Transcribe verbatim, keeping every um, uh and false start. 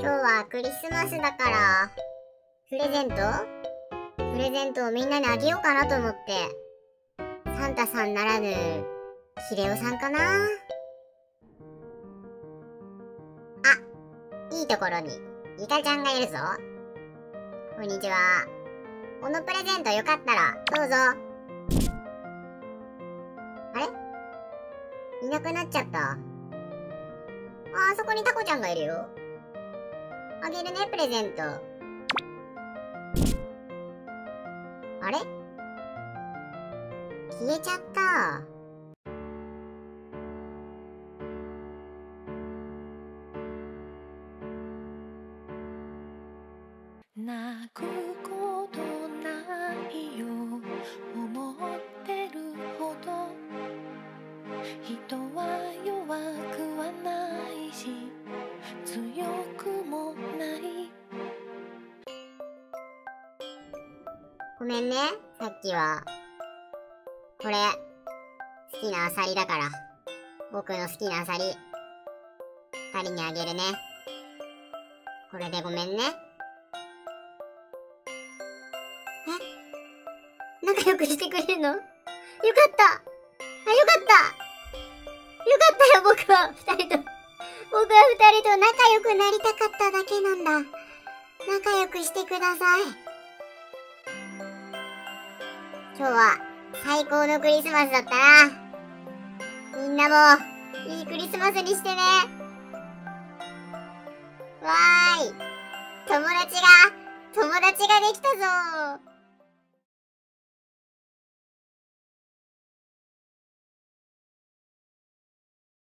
今日はクリスマスだから、プレゼントプレゼントをみんなにあげようかなと思って。サンタさんならぬ、ヒレオさんかな。あ、いいところに、イカちゃんがいるぞ。こんにちは。このプレゼントよかったら、どうぞ。あれいなくなっちゃった。あ、あそこにタコちゃんがいるよ。あげるね、プレゼント。あれ消えちゃった。 泣くことないよ、思ってるほど人は弱くはないし強くもない。 ごめんね、さっきは。これ、好きなアサリだから。僕の好きなアサリ。二人にあげるね。これでごめんね。え？仲良くしてくれるの？よかった！あ、よかった！よかったよ、僕は二人と。僕は二人と仲良くなりたかっただけなんだ。仲良くしてください。今日は最高のクリスマスだったな。みんなもいいクリスマスにしてね。わーい。友達が、友達ができたぞー。